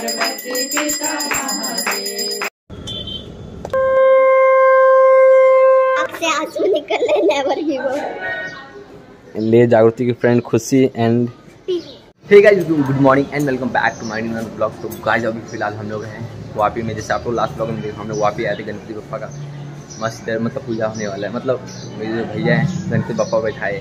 पार्वती पिता महादेव। आपसे आंसू निकले, नेवर गिव अप। ले जागृति की friend Khushi and hey guys, good morning and welcome back to my new blog. तो गाइस अभी फिलहाल हम लोग हैं वापी में, जैसे आप लोग लास्ट ब्लॉग में देखा, हम लोग वापी आए थे गणपति बप्पा का मस्त मतलब पूजा होने वाला है। मतलब मेरे जो भैया हैं गणपति बप्पा बैठाए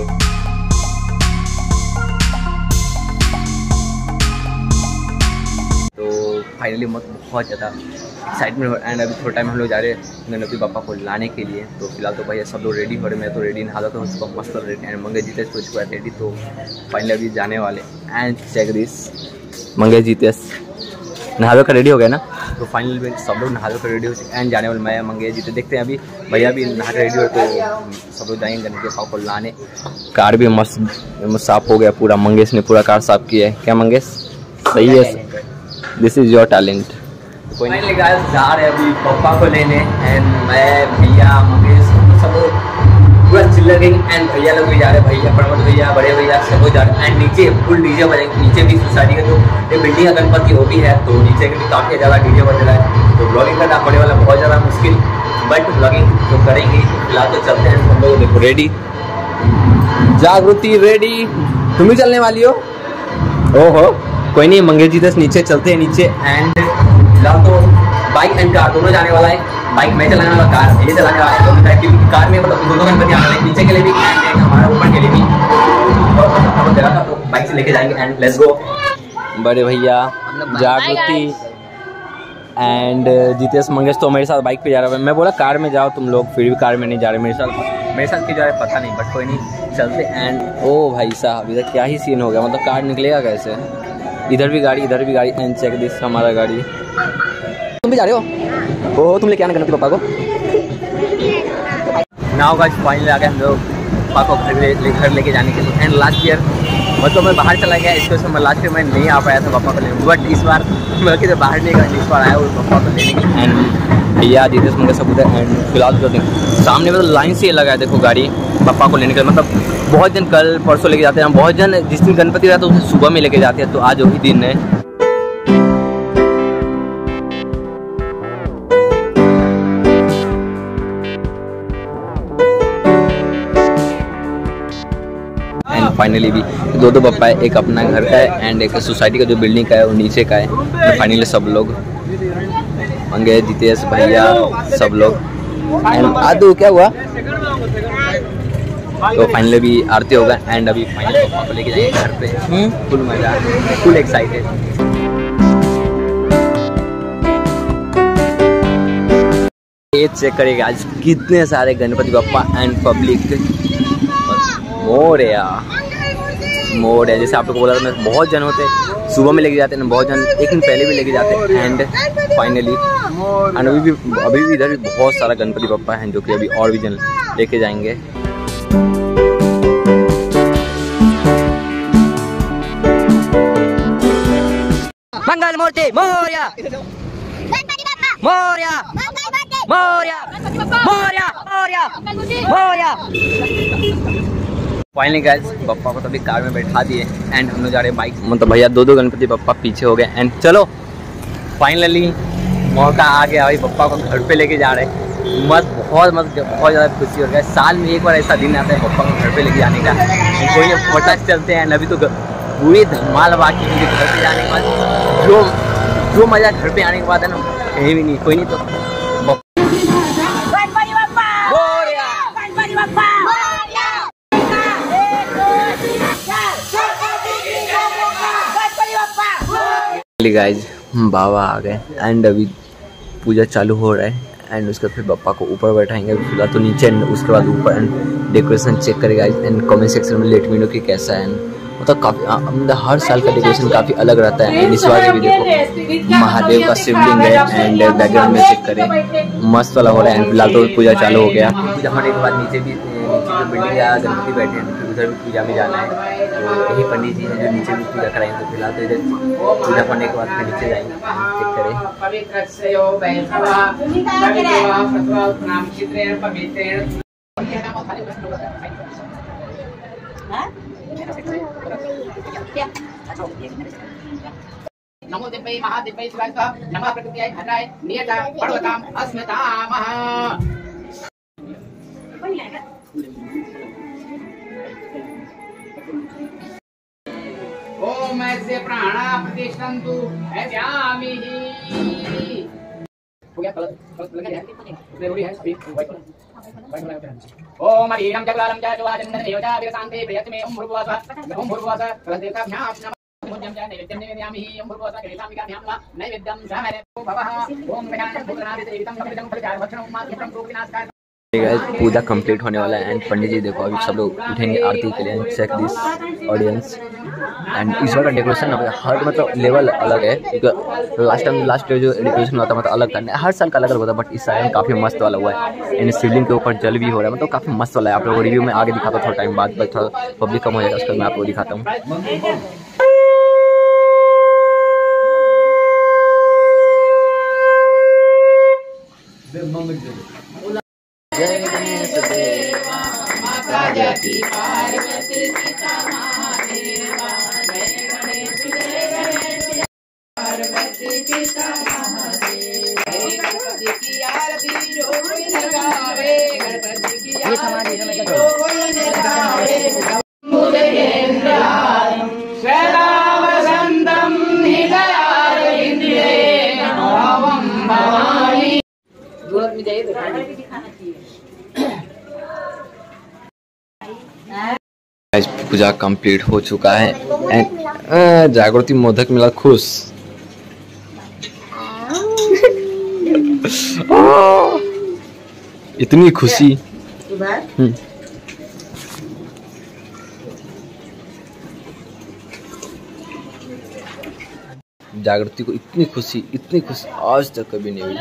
तो फाइनली बहुत ज़्यादा एक्साइटमेंट एंड अभी थोड़ा टाइम हम लोग जा रहे हैं गणपति बप्पा को लाने के लिए। तो फिलहाल तो भैया सब लोग रेडी हो रहे, मैं तो रेडी नहा तो उसको मस्त रेडी एंड मंगेश जीतेश को चुका रेडी। तो फाइनली अभी जाने वाले and check this Mangesh Jitesh नहा कर रेडी हो गया ना। तो फाइनली सब लोग नहा कर रेडी हो एंड जाने वाले, मैं मंगेश जीते देखते हैं। अभी भैया भी नहा कर रेडी हो तो सब लोग जाएंगे गणपति बप्पा को लाने। कार भी मस्त साफ हो गया पूरा, मंगेश ने पूरा कार साफ किया है। क्या मंगेश सही है? This is your talent. कोई नहीं गाइस, जा रहे हैं अभी पप्पा को लेने एंड मैं भैया मंगेश सब पूरा चिल्लर गई एंड भैया लोग भी जा रहे हैं, भैया प्रमोद भैया बड़े भैया सब लोग जा रहे हैं एंड नीचे फुल डीजे बजेंगे। नीचे भी सोसाइटी का जो एक बिल्डिंग का गणपति वो भी है, तो नीचे भी काफ़ी ज़्यादा डीजे बज रहा है। तो ब्लॉगिंग करना पड़ने वाला बहुत ज़्यादा मुश्किल, बट ब्लॉगिंग तो करेंगे। फिलहाल तो चलते हैं हम लोग। देखो रेडी जागृति रेडी, तुम भी चलने वाली हो? ओहो कोई नहीं, मंगेश जी नीचे चलते हैं नीचे एंड फिलहाल तो बाइक एंड कार दोनों जाने वाला है। बाइक मैं चलाने वाला, कार ये चलाने वाला है। दोनों टाइप की कार में मतलब दोनों गणपति आने वाले, नीचे के लिए भी एंड हमारा ऊपर के लिए भी और जगह था तो बाइक से लेके जाएंगे एंड लेट्स गो। बड़े भैया जागृति एंड जीतेश मंगेश तो मेरे साथ बाइक पे जा रहा है। मैं बोला कार में जाओ तुम लोग, फिर भी कार में नहीं जा रहे मेरे साथ क्यों जा रहे पता नहीं, बट कोई नहीं चलते एंड ओ भाई साहब इधर क्या ही सीन हो गया। मतलब कार निकलेगा कैसे? इधर भी गाड़ी एंड चेक दिस हमारा गाड़ी। तुम भी जा रहे हो? ओह तुम लेके आना गणपति पापा को नाव का फाइनल आ गया हम लोग पापा को घर लेके जाने के लिए। एंड लास्ट ईयर मतलब मैं बाहर चला गया, इसके वजह से लास्ट ईयर मैं नहीं आ पाया था पापा को लेने, बट इस बार मैं किधर बाहर नहीं गया, इस बार आया और पापा को लेने के लिए। एंड भैया जीतेश मंगेश सब उधर एंड फिलहाल तो सामने मतलब लाइन से लगा है देखो गाड़ी पापा को लेने के लिए। मतलब बहुत जन कल परसों लेके जाते हैं, बहुत जन जिस दिन गणपति रहता है उसे सुबह में लेके जाते हैं। तो आज वही दिन है। एंड फाइनली भी दो बप्पा है, एक अपना घर का है एंड एक सोसाइटी का जो बिल्डिंग का है वो नीचे का है। तो फाइनली सब लोग मंगेश जीतेश भैया सब लोग एंड आदू क्या हुआ। तो फाइनली भी आरती होगा एंड अभी फाइनली पापा को लेके जाएंगे घर पे। फुल मजा, फुल एक्साइटेड। ये चेक करेगा आज कितने सारे गणपति बप्पा एंड पब्लिक। मोर है जैसे आप लोग को बोला था मैं, बहुत जन होते सुबह में लेके जाते हैं, बहुत जन एक दिन पहले भी लेके जाते हैं एंड फाइनली एंड अभी भी इधर भी बहुत सारा गणपति बप्पा हैं जो कि अभी और भी जन लेके जाएंगे। मंगल मूर्ति मोरया, मोरया, मोरया, मोरया, मोरया, मोरया। फाइनली गाइस पप्पा को तो अभी कार में बैठा दिए एंड हम लोग जा रहे हैं बाइक। मतलब भैया दो गणपति पप्पा पीछे हो गए एंड चलो फाइनली मौका आ गया भाई, पप्पा को घर पे लेके जा रहे हैं। बहुत ज़्यादा खुशी हो गया। साल में एक बार ऐसा दिन आता है पप्पा को घर पे लेके जाने का। कोई नहीं फटाक चलते हैं। अभी तो पूरी धमाल बाकी है घर पे जाने के बाद जो मज़ा घर पे आने के बाद है ना कहीं भी नहीं। कोई नहीं तो गाइज बाबा आ गए एंड अभी पूजा चालू हो रहा है एंड उसके फिर बप्पा को ऊपर बैठाएंगे। फिलहाल तो नीचे उसके बाद ऊपर एंड डेकोरेशन चेक करेगा एंड कमेंट सेक्शन में लेट मी नो कि कैसा है। मतलब काफ़ी मतलब हर साल का डेकोरेशन काफ़ी अलग रहता है। इस बार भी देखो महादेव का शिवलिंग है एंड बैकग्राउंड में चेक करें मस्त वाला हो रहा है। फिलहाल तो पूजा चालू हो गया। पूजा होने के बाद नीचे भी जो बिल्डिंग या गणपति बैठे हैं फिर उधर भी पूजा में जाना है। तो यही पंडित जी हैं जो नीचे भी पूजा कराएंगे। तो फिलहाल तो इधर पूजा करने के बाद फिर नीचे जाएंगे चेक करें। नमो दिव्यै महादिव्यै शिवाय स्वाहा नमः प्रकृत्यै हराय नियता पर्वताम् अस्मतामः। ओम ऐसे प्राणा प्रतिष्ठन्तु ऐस्यामिहि। हो गया कलर लगा है उसमें रूढ़ी है अभी ओम अरीरम जगलालम च चवाचंदन देवता विरसांते प्रियतमे ओम भूर्भुवः कलदेवताभ्यां नमः नैवेद्यं निवेदयामि ओम भूर्भुवः कलितामिकाभ्यां नैवेद्यं समरे भवः ओम विधानं भूतनादिदेवितं कपिलं फलचारभक्षणं मात्रं प्रोविनाशकार। पूजा कंप्लीट होने वाला है एंड पंडित जी देखो अभी सब लोग उठेंगे आरती के लिए। चेक दिस ऑडियंस एंड इस बार का डेकोरेशन हर मतलब लेवल अलग है क्योंकि लास्ट जो डेकोरेशन होता मतलब अलग था। हर साल का अलग होता है बट इस साल काफ़ी मस्त वाला हुआ है एंड शिवलिंग के ऊपर जल भी हो रहा है मतलब काफ़ी मस्त वाला है। आप लोगों को रिव्यू में आगे दिखाता हूँ थोड़ा टाइम बाद थोड़ा पब्लिक कम हो जाएगा उसका मैं आपको दिखाता हूँ। जय गणेश देवा माता जय पार्वती पिता महादेवा जय गणेश पार्वती पिता महादेव गणपति की आरती जो कोई लगावे गणपति की आरती जो कोई लगावे मुदेन्द्रायं शैलावसन्तं निलयारविन्द्रेण नमः भवानी। पूजा कंप्लीट हो चुका है एंड जागृति मोदक मिला खुश। इतनी खुशी जागृति को इतनी खुशी आज तक कभी नहीं हुई।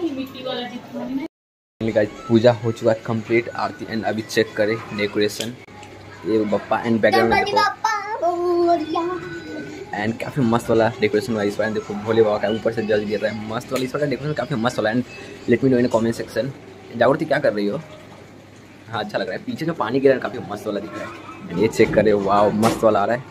पूजा हो चुका है कंप्लीट आरती एंड अभी चेक करें डेकोरेशन ये बप्पा एंड बैकग्राउंड में देखो एंड काफ़ी मस्त वाला डेकोरेशन हुआ इस बार। देखो भोले बाबा का ऊपर से जल गिर रहा है मस्त वाला इस बार का डेकोरेशन काफ़ी मस्त वाला and let me know in comment section. Jagriti क्या कर रही हो? हाँ अच्छा लग रहा है पीछे जो पानी गिरा है काफ़ी मस्त वाला दिख रहा है। ये चेक करें वाह मस्त वाला आ रहा है।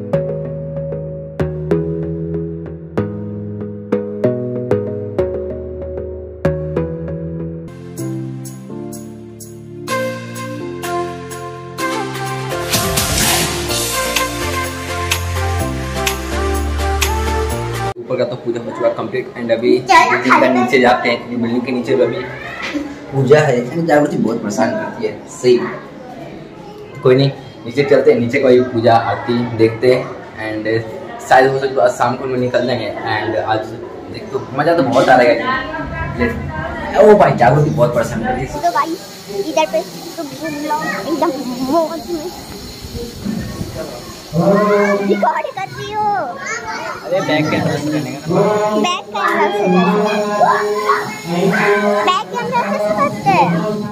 ऊपर का तो पूजा हो चुका कंप्लीट एंड अभी बिल्डिंग के नीचे जाते हैं क्योंकि बिल्डिंग के नीचे अभी पूजा है एंड जागृति बहुत परेशान करती है सही। कोई नहीं नीचे चलते हैं नीचे कोई पूजा आरती देखते हैं एंड शायद हो सकता है शाम को निकल जाएंगे एंड आज देख तो मज़ा तो बहुत आ रहा है। ओ भाई जागृति बहुत परेशान कर रही है तो भाई इधर पे तो घूम लो एकदम मौज में रिकॉर्ड कर रही हो। अरे बैक कैमरा से करने का बैक कैमरा से करते हैं।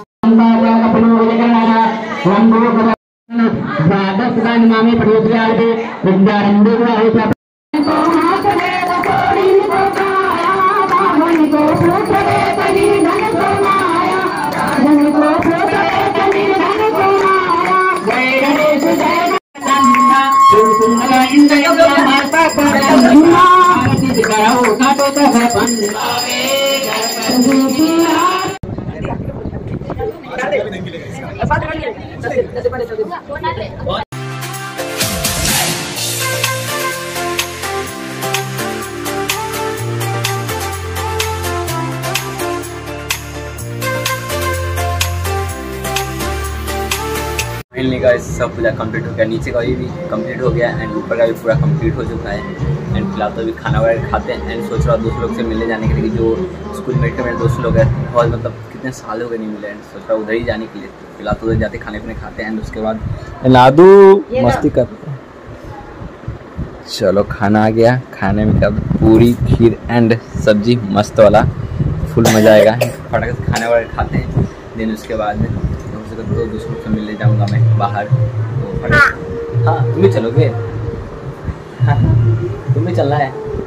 सब पूजा कंप्लीट हो गया नीचे का भी कंप्लीट हो गया एंड ऊपर का भी पूरा कंप्लीट हो चुका है एंड फिलहाल तो अभी खाना वगैरह खाते हैं एंड सोच रहा हूँ दोस्त लोग से मिलने जाने के लिए जो स्कूल मेट के मेरे दोस्त लोग हैं बहुत मतलब कितने साल हो गए नहीं मिले एंड सोच रहा हूँ उधर ही जाने के लिए। फिलहाल तो उधर जाते खाने पीने खाते हैं एंड उसके बाद नादू मस्ती करते हैं। चलो खाना आ गया खाने में क्या पूरी खीर एंड सब्जी मस्त वाला फुल मज़ा आएगा फटाक से खाना वगैरह खाते हैं देन उसके बाद तो दोस्तों से मिलने जाऊंगा मैं बाहर तो हाँ तुम भी चलोगे? हाँ तुम भी चलना है?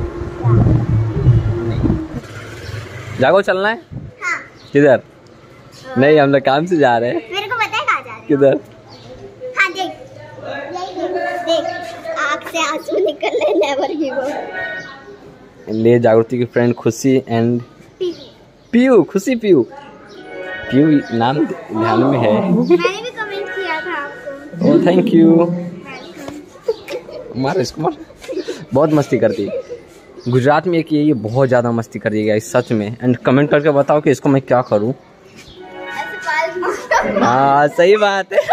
नहीं जागो चलना है? हाँ। किधर? नहीं हम लोग काम से जा रहे हैं। मेरे को पता है कहाँ जा रहे हैं। किधर? हाँ देख देख आँख से आंसू निकल रहे नेवर गिव अप। ले जागृति की फ्रेंड खुशी एंड पीयू, खुशी पीयू, पीयू नाम ध्यान में है। मैंने भी कमेंट किया था आपको। Oh thank you. मार इसको मार। बहुत मस्ती करती है गुजरात में, एक ये बहुत ज़्यादा मस्ती कर दी गाइस सच में। एंड कमेंट करके बताओ कि इसको मैं क्या करूं। हाँ सही बात है।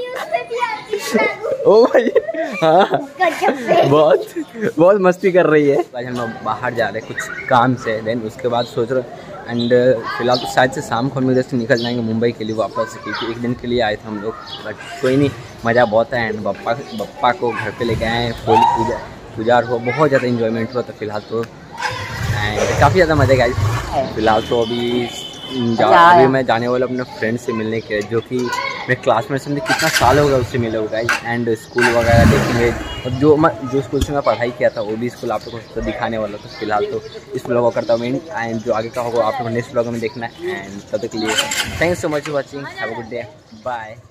ओ भाई हाँ बहुत मस्ती कर रही है। आज हम लोग बाहर जा रहे हैं कुछ काम से, देन उसके बाद सोच रहे एंड फिलहाल तो शायद से शाम को हम इधर से निकल जाएंगे मुंबई के लिए वापस, क्योंकि एक दिन के लिए आए थे हम लोग। बट कोई नहीं, मज़ा बहुत है। एंड पप्पा को घर पे लेके आए, फुल पूजा हो, बहुत ज़्यादा इन्जॉयमेंट हुआ। तो फिलहाल तो एंड काफ़ी ज़्यादा मज़ा गाइस। फिलहाल तो अभी मैं जाने वाला अपने फ्रेंड से मिलने के, जो कि मेरे क्लासमेट से कितना साल हो गया उससे मिले हुए गाइस। एंड स्कूल वगैरह देखेंगे, और जो स्कूल से मैं पढ़ाई किया था वो भी स्कूल आप लोगों को दिखाने वाला। तो फिलहाल तो इस ब्लॉग को करता हूँ मैं एंड जो आगे का होगा आप लोगों को नेक्स्ट ब्लॉग में देखना है। एंड तब तक के लिए thanks so much for watching, have a good day, bye.